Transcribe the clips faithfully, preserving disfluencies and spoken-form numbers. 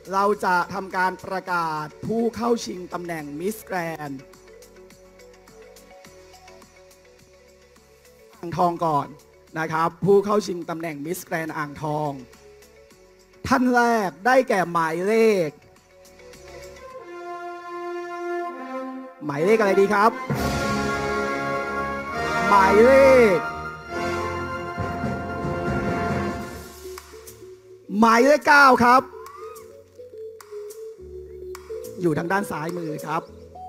เราจะทำการประกาศผู้เข้าชิงตำแหน่งมิสแกรนด์อ่างทองก่อนนะครับผู้เข้าชิงตำแหน่งมิสแกรนด์อ่างทองท่านแรกได้แก่หมายเลขหมายเลขอะไรดีครับหมายเลขหมายเลขเก้าครับอยู่ทางด้านซ้ายมือครับ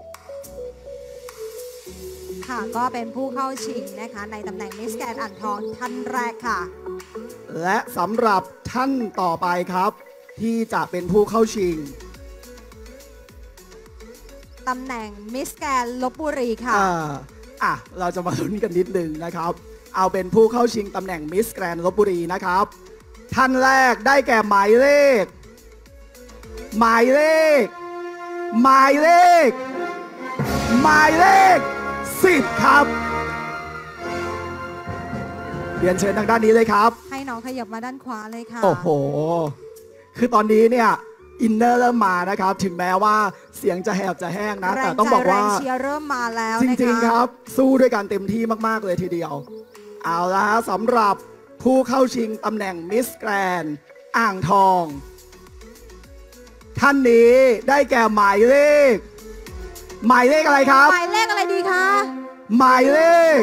ค่ะก็เป็นผู้เข้าชิงนะคะในตำแหน่งมิสแกรนด์อ่างทองท่านแรกค่ะและสำหรับท่านต่อไปครับที่จะเป็นผู้เข้าชิงตำแหน่งมิสแกรนด์ลพบุรีค่ะอ่าอ่ะเราจะมาลุ้นกันนิดนึงนะครับเอาเป็นผู้เข้าชิงตำแหน่งมิสแกรนด์ลพบุรีนะครับท่านแรกได้แก่หมายเลขหมายเลขหมายเลขหมายเลขสิบครับเรียนเชิญทางด้านนี้เลยครับให้น้องขยับมาด้านขวาเลยค่ะโอ้โหคือตอนนี้เนี่ยอินเนอร์เริ่มมานะครับถึงแม้ว่าเสียงจะแหบจะแห้งนะแต่ต้องบอกว่าแรงเชียร์เริ่มมาแล้วจริงๆครับสู้ด้วยกันเต็มที่มากๆเลยทีเดียวเอาละสำหรับผู้เข้าชิงตำแหน่งมิสแกรนด์อ่างทองท่านนี้ได้แก่หมายเลขหมายเลขอะไรครับหมายเลขอะไรดีคะหมายเลข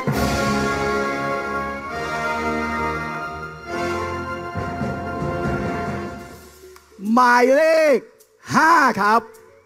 หมายเลขห้าครับ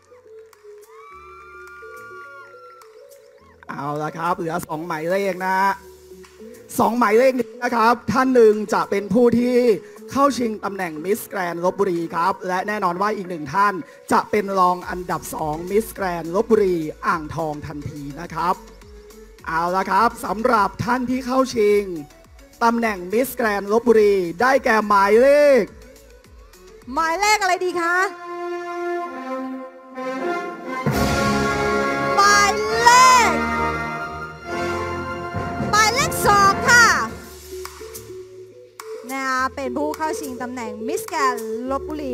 เอาละครับเหลือสองหมายเลขนะสองหมายเลขนี้นะครับท่านหนึ่งจะเป็นผู้ที่เข้าชิงตำแหน่งมิสแกรนด์ลพบุรีครับและแน่นอนว่าอีกหนึ่งท่านจะเป็นรองอันดับสองมิสแกรนด์ลพบุรีอ่างทองทันทีนะครับเอาละครับสำหรับท่านที่เข้าชิงตำแหน่งมิสแกรนด์ลพบุรีได้แก่หมายเลขหมายเลขอะไรดีคะหมายเลขหมายเลขสองค่ะนะคะเป็นผู้เข้าชิงตำแหน่งมิสแกรนด์ลพบุรี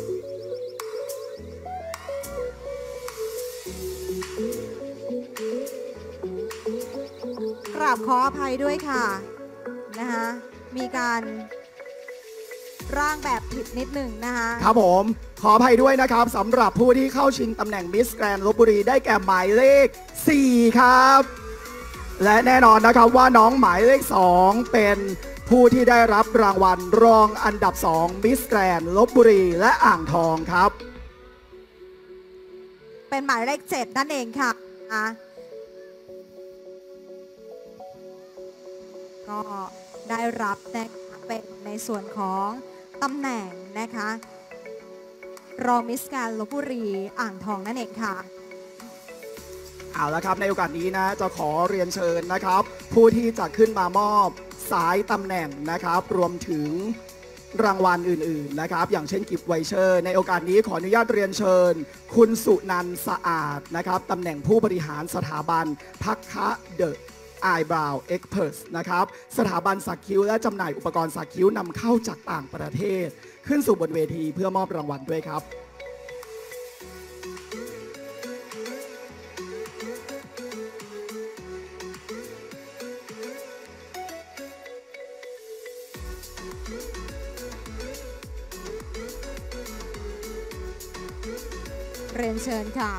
กราบขออภัยด้วยค่ะนะคะมีการร่างแบบผิดนิดหนึ่งนะคะครับผมขออภัยด้วยนะครับสำหรับผู้ที่เข้าชิงตำแหน่งมิสแกรนด์ลพบุรีได้แก่หมายเลขสี่ครับและแน่นอนนะครับว่าน้องหมายเลขสองเป็นผู้ที่ได้รับรางวัลรองอันดับสองมิสแกรนด์ลพบุรีและอ่างทองครับเป็นหมายเลขเจ็ดนั่นเองค่ะก็ได้รับเป็นในส่วนของตำแหน่งนะคะรองมิสแกรนด์ลพบุรีอ่างทองนั่นเองค่ะเอาละครับในโอกาสนี้นะจะขอเรียนเชิญนะครับผู้ที่จะขึ้นมามอบสายตำแหน่งนะครับรวมถึงรางวัลอื่นๆนะครับอย่างเช่นกิฟต์ไวเชอร์ในโอกาสนี้ขออนุญาตเรียนเชิญคุณสุนันท์สะอาดนะครับตำแหน่งผู้บริหารสถาบันพักคะเดอะEyebrow Experts นะครับสถาบันสักคิ้วและจำหน่ายอุปกรณ์สักคิ้วนำเข้าจากต่างประเทศขึ้นสู่บนเวทีเพื่อมอบรางวัลด้วยครับเรียนเชิญค่ะ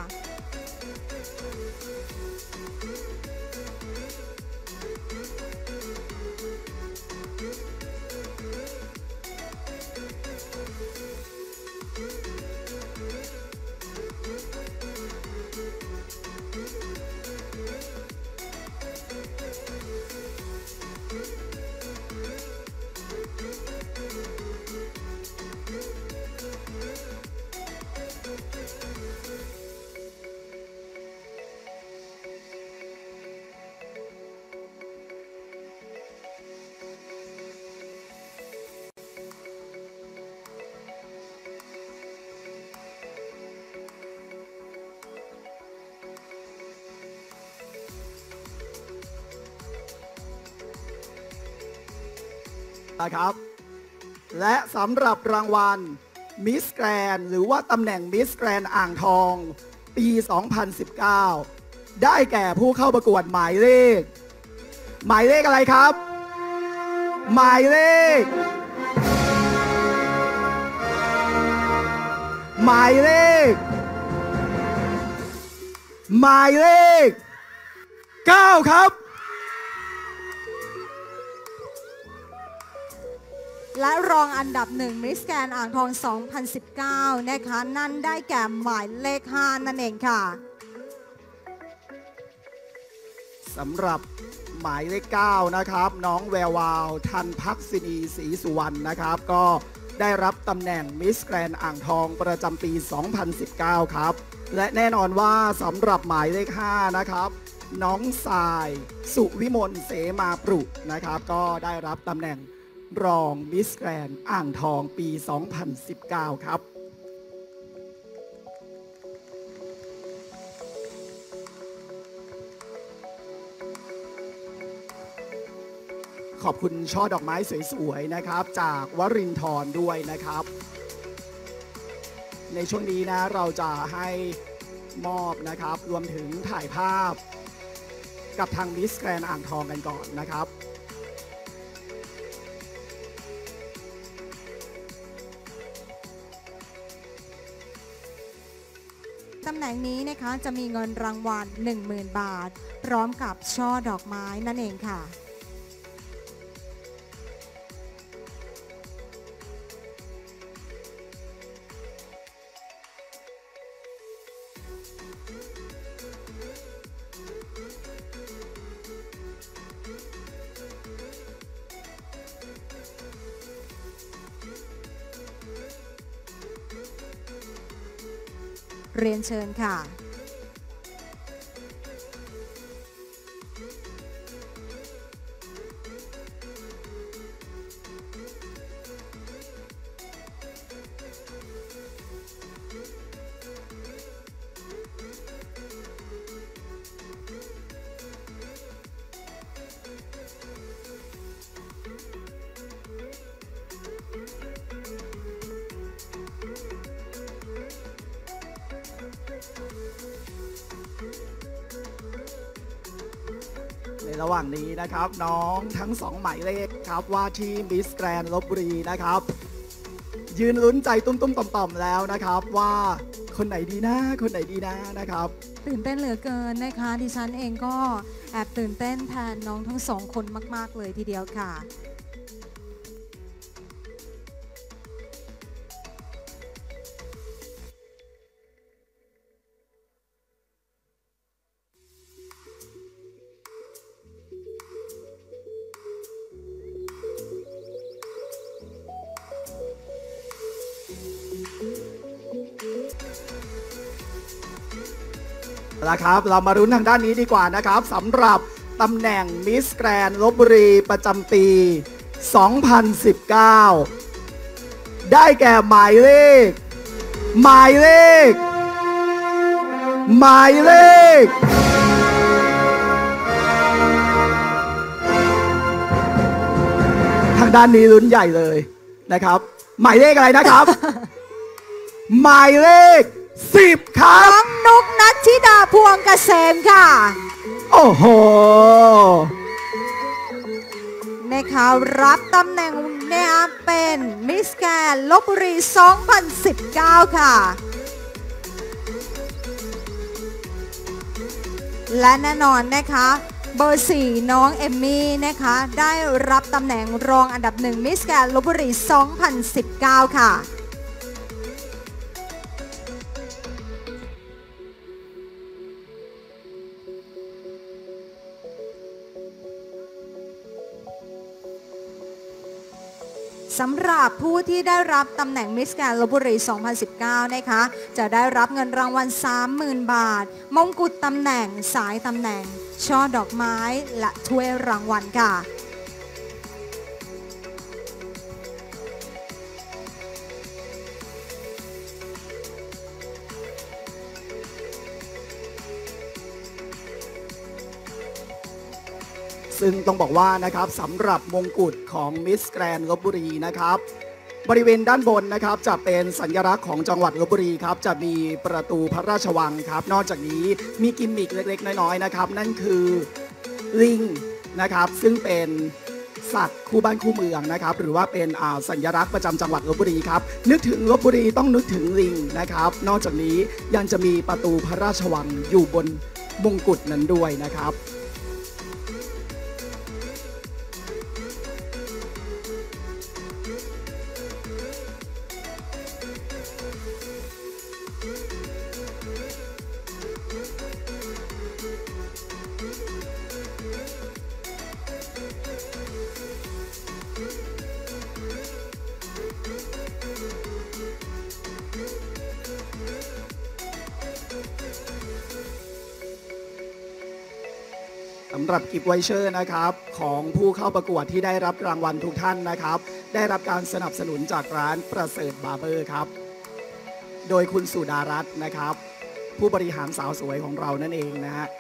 นะครับและสำหรับรางวัลมิสแกรนหรือว่าตำแหน่งมิสแกรนอ่างทองปี สองพันสิบเก้า ได้แก่ผู้เข้าประกวดหมายเลขหมายเลขอะไรครับหมายเลขหมายเลขหมายเลขเก้าครับและรองอันดับหนึ่งมิสแกรนด์อ่างทอง สองพันสิบเก้า นะคะนั่นได้แก่หมายเลขห้านั่นเองค่ะสำหรับหมายเลขเก้านะครับน้องแวววาวทันพักศินีศรีสุวรรณนะครับก็ได้รับตำแหน่งมิสแกรนด์อ่างทองประจำปี สองพันสิบเก้า ครับและแน่นอนว่าสำหรับหมายเลขห้านะครับน้องทรายสุวิมลเสมาปรุนะครับก็ได้รับตำแหน่งรองมิสแกรนด์อ่างทองปี สองพันสิบเก้า ครับขอบคุณช่อดอกไม้สวยๆนะครับจากวรินทร์ด้วยนะครับในช่วงนี้นะเราจะให้มอบนะครับรวมถึงถ่ายภาพกับทางมิสแกรนด์อ่างทองกันก่อนนะครับตำแหน่งนี้นะคะจะมีเงินรางวัล หนึ่งหมื่น บาทพร้อมกับช่อดอกไม้นั่นเองค่ะเรียนเชิญค่ะในระหว่างนี้นะครับน้องทั้งสองหมายเลขครับว่าที่มิสแกรนด์ลพบุรีนะครับยืนลุ้นใจตุ้มๆต่อมๆแล้วนะครับว่าคนไหนดีนะคนไหนดีนะนะครับตื่นเต้นเหลือเกินนะคะดิฉันเองก็แอบตื่นเต้นแทนน้องทั้งสองคนมากๆเลยทีเดียวค่ะแล้วครับเรามารุ้นทางด้านนี้ดีกว่านะครับสำหรับตำแหน่งมิสแกรนด์ลพบุรีประจำปี สองพันสิบเก้า ได้แก่หมายเลขหมายเลขหมายเลขทางด้านนี้ลุ้นใหญ่เลยนะครับหมายเลขอะไรนะครับ หมายเลขสิบครับน้องนุกนัทธิดาพวงเกษมค่ะโอ้โหนะคะรับตำแหน่งเนี่ยเป็นมิสแกรนด์ลพบุรี สองพันสิบเก้า ค่ะและแน่นอนนะคะเบอร์สี่น้องเอมมี่นะคะได้รับตำแหน่งรองอันดับหนึ่งมิสแกรนด์ลพบุรี สองพันสิบเก้า ค่ะสำหรับผู้ที่ได้รับตำแหน่งมิสแกรนด์ลพบุรี สองพันสิบเก้า นะคะจะได้รับเงินรางวัล สามหมื่น บาทมงกุฎตำแหน่งสายตำแหน่งช่อดอกไม้และถ้วยรางวัลค่ะซึ่งต้องบอกว่านะครับสำหรับมงกุฎของมิสแกรนด์ลพบุรีนะครับบริเวณด้านบนนะครับจะเป็นสัญลักษณ์ของจังหวัดลพบุรีครับจะมีประตูพระราชวังครับนอกจากนี้มีกิมมิคเล็กๆน้อยๆนะครับนั่นคือลิงนะครับซึ่งเป็นสัตว์คู่บ้านคู่เมืองนะครับหรือว่าเป็นสัญลักษณ์ประจำจังหวัดลพบุรีครับนึกถึงลพบุรีต้องนึกถึงลิงนะครับนอกจากนี้ยังจะมีประตูพระราชวังอยู่บนมงกุฎนั้นด้วยนะครับสำหรับกิฟต์ไวเชอร์นะครับของผู้เข้าประกวดที่ได้รับรางวัลทุกท่านนะครับได้รับการสนับสนุนจากร้านประเสริฐบาร์เบอร์ครับโดยคุณสุดารัตน์นะครับผู้บริหารสาวสวยของเรานั่นเองนะฮะ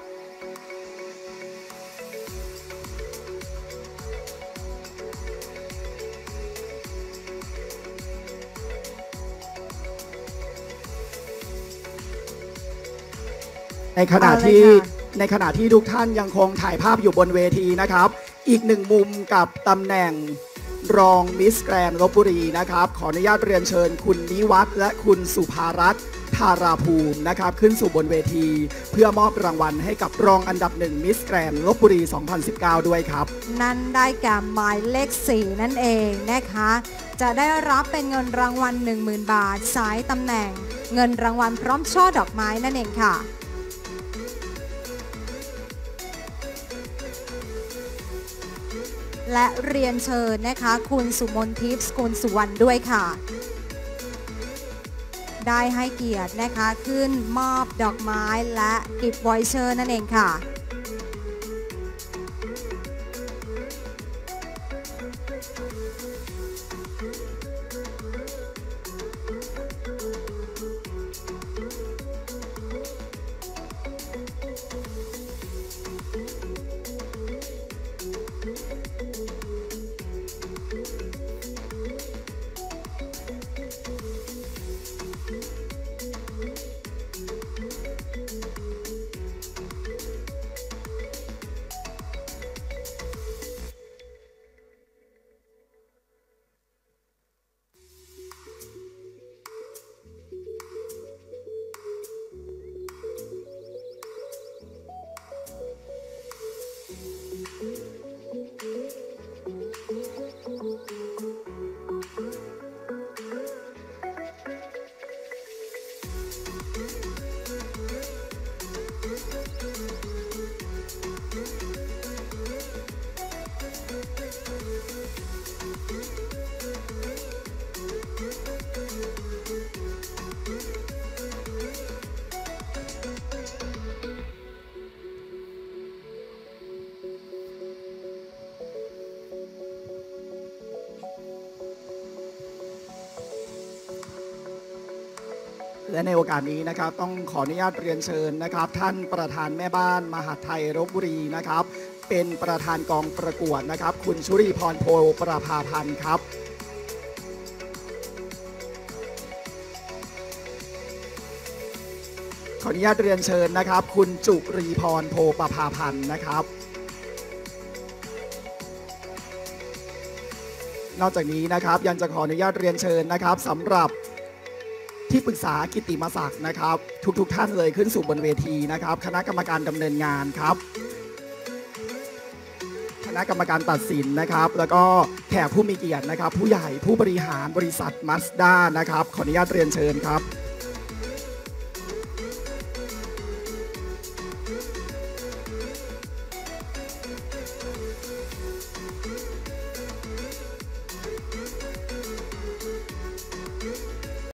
ในขณะที่ในขณะที่ทุกท่านยังคงถ่ายภาพอยู่บนเวทีนะครับอีกหนึ่งมุมกับตำแหน่งรองมิสแกรนด์ลพบุรีนะครับขออนุญาตเรียนเชิญคุณนิวัฒน์และคุณสุภารัตน์ธาราภูมินะครับขึ้นสู่บนเวทีเพื่อมอบรางวัลให้กับรองอันดับหนึ่งมิสแกรนด์ลพบุรี สองพันสิบเก้า ด้วยครับนั่นได้แก่หมายเลขสี่นั่นเองนะคะจะได้รับเป็นเงินรางวัล หนึ่งหมื่น บาทสายตำแหน่งเงินรางวัลพร้อมช่อดอกไม้นั่นเองค่ะและเรียนเชิญนะคะคุณสุมนทิพย์สกุลสุวรรณด้วยค่ะได้ให้เกียรตินะคะขึ้นมอบดอกไม้และกิฟต์วอยเชอร์นั่นเองค่ะและในโอกาสนี้นะครับต้องขออนุญาตเรียนเชิญนะครับท่านประธานแม่บ้านมหาดไทยลพบุรีนะครับเป็นประธานกองประกวดนะครับคุณชุรีพรโพประภาพันธ์ครับขออนุญาตเรียนเชิญนะครับคุณจุรีพรโพประภาพันธ์นะครับนอกจากนี้นะครับยังจะขออนุญาตเรียนเชิญนะครับสำหรับที่ปรึกษากิตติมศักดิ์นะครับทุกๆ ท่านเลยขึ้นสู่บนเวทีนะครับคณะกรรมการดำเนินงานครับคณะกรรมการตัดสินนะครับแล้วก็แขกผู้มีเกียรตินะครับผู้ใหญ่ผู้บริหารบริษัทมาสด้านะครับขออนุญาตเรียนเชิญครับ